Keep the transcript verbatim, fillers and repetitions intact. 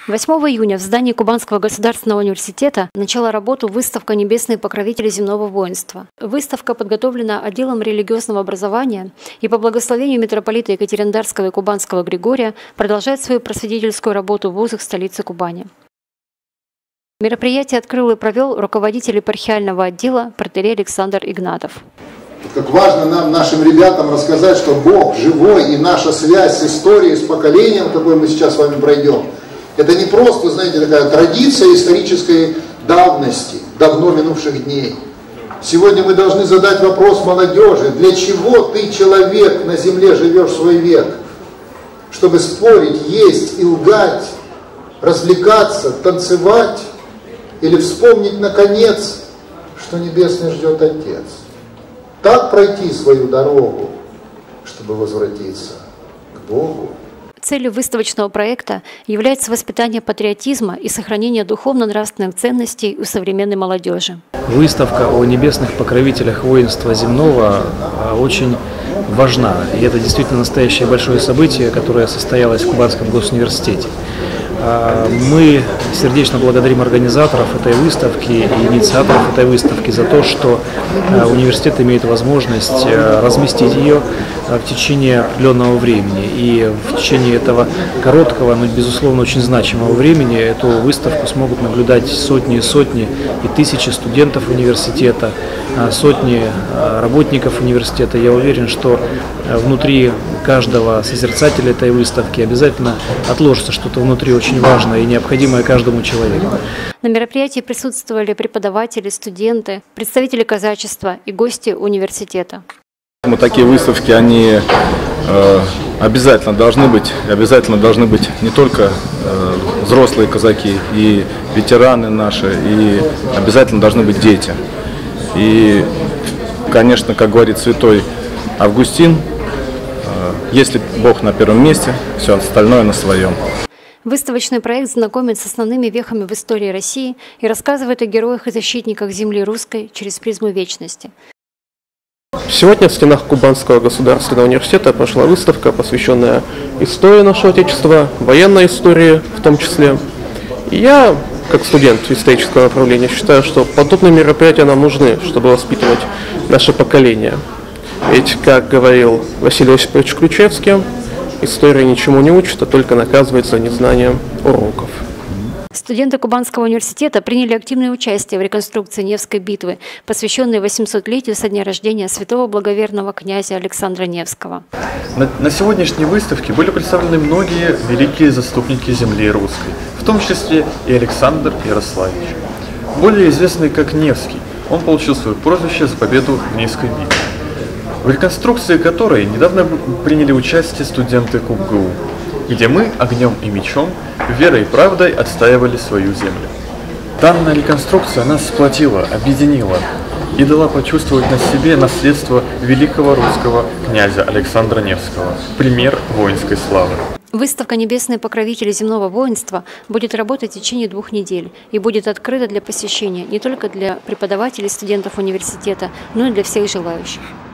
восьмого июня в здании Кубанского государственного университета начала работу выставка «Небесные покровители земного воинства». Выставка подготовлена отделом религиозного образования и по благословению митрополита Екатеринодарского и Кубанского Григория продолжает свою просветительскую работу в вузах столицы Кубани. Мероприятие открыл и провел руководитель епархиального отдела протоиерей Александр Игнатов. Как важно нам, нашим ребятам, рассказать, что Бог живой, и наша связь с историей, с поколением, какой мы сейчас с вами пройдем, это не просто, знаете, такая традиция исторической давности, давно минувших дней. Сегодня мы должны задать вопрос молодежи: для чего ты, человек, на земле живешь свой век? Чтобы спорить, есть и лгать, развлекаться, танцевать, или вспомнить, наконец, что небесный ждет Отец? Так пройти свою дорогу, чтобы возвратиться к Богу. Целью выставочного проекта является воспитание патриотизма и сохранение духовно-нравственных ценностей у современной молодежи. Выставка о небесных покровителях воинства земного очень важна. И это действительно настоящее большое событие, которое состоялось в Кубанском госуниверситете. Мы сердечно благодарим организаторов этой выставки и инициаторов этой выставки за то, что университет имеет возможность разместить ее в течение определенного времени. И в течение этого короткого, но, безусловно, очень значимого времени эту выставку смогут наблюдать сотни и сотни и тысячи студентов университета, сотни работников университета. Я уверен, что внутри каждого созерцателя этой выставки обязательно отложится что-то внутри очень важное и необходимое каждому человеку. На мероприятии присутствовали преподаватели, студенты, представители казачества и гости университета. Такие выставки, они э, обязательно должны быть, обязательно должны быть не только э, взрослые казаки и ветераны наши, и обязательно должны быть дети. И, конечно, как говорит святой Августин, э, если Бог на первом месте, все остальное на своем. Выставочный проект знакомит с основными вехами в истории России и рассказывает о героях и защитниках земли русской через призму вечности. Сегодня в стенах Кубанского государственного университета прошла выставка, посвященная истории нашего Отечества, военной истории в том числе. И я, как студент исторического направления, считаю, что подобные мероприятия нам нужны, чтобы воспитывать наше поколение. Ведь, как говорил Василий Осипович Ключевский, история ничему не учит, а только наказывает за незнание уроков. Студенты Кубанского университета приняли активное участие в реконструкции Невской битвы, посвященной восьмисотлетию со дня рождения святого благоверного князя Александра Невского. На, на сегодняшней выставке были представлены многие великие заступники земли русской, в том числе и Александр Ярославич, более известный как Невский. Он получил свое прозвище за победу в Невской битве, в реконструкции которой недавно приняли участие студенты КубГУ, где мы огнем и мечом, верой и правдой отстаивали свою землю. Данная реконструкция нас сплотила, объединила и дала почувствовать на себе наследство великого русского князя Александра Невского, пример воинской славы. Выставка «Небесные покровители земного воинства» будет работать в течение двух недель и будет открыта для посещения не только для преподавателей и студентов университета, но и для всех желающих.